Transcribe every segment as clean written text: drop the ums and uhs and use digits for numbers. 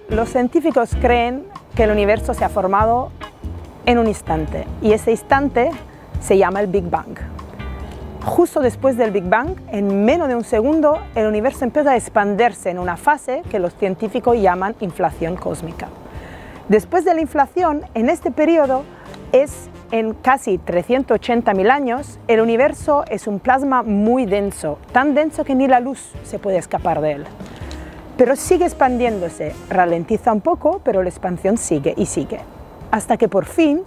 Los científicos creen que el universo se ha formado en un instante y ese instante se llama el Big Bang. Justo después del Big Bang, en menos de un segundo, el universo empieza a expandirse en una fase que los científicos llaman inflación cósmica. Después de la inflación, en este periodo, en casi 380.000 años, el universo es un plasma muy denso, tan denso que ni la luz se puede escapar de él. Pero sigue expandiéndose, ralentiza un poco, pero la expansión sigue y sigue, hasta que por fin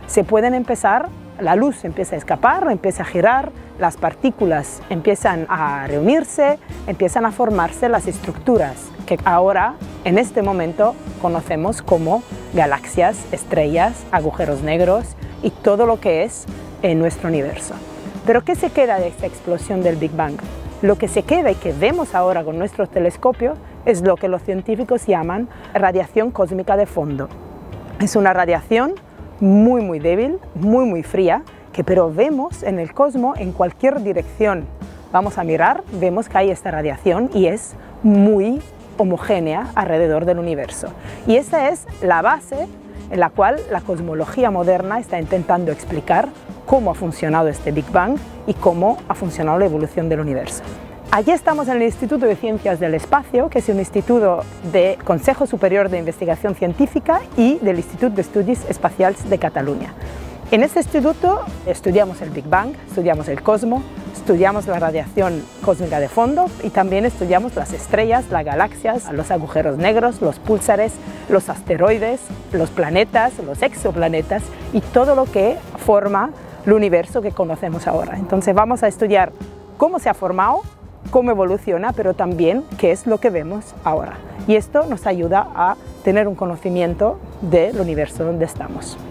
la luz empieza a escapar, empieza a girar, las partículas empiezan a reunirse, empiezan a formarse las estructuras que ahora, en este momento, conocemos como galaxias, estrellas, agujeros negros y todo lo que es en nuestro universo. ¿Pero qué se queda de esta explosión del Big Bang? Lo que se queda y que vemos ahora con nuestro telescopio es lo que los científicos llaman radiación cósmica de fondo. Es una radiación muy débil, muy fría, que pero vemos en el cosmos en cualquier dirección. Vamos a mirar, vemos que hay esta radiación y es muy homogénea alrededor del universo. Y esa es la base en la cual la cosmología moderna está intentando explicar cómo ha funcionado este Big Bang y cómo ha funcionado la evolución del universo. Aquí estamos en el Instituto de Ciencias del Espacio, que es un instituto del Consejo Superior de Investigación Científica y del Instituto de Estudios Espacials de Cataluña. En este instituto estudiamos el Big Bang, estudiamos el cosmos, estudiamos la radiación cósmica de fondo y también estudiamos las estrellas, las galaxias, los agujeros negros, los púlsares, los asteroides, los planetas, los exoplanetas y todo lo que forma el universo que conocemos ahora. Entonces vamos a estudiar cómo se ha formado, cómo evoluciona, pero también qué es lo que vemos ahora. Y esto nos ayuda a tener un conocimiento del universo donde estamos.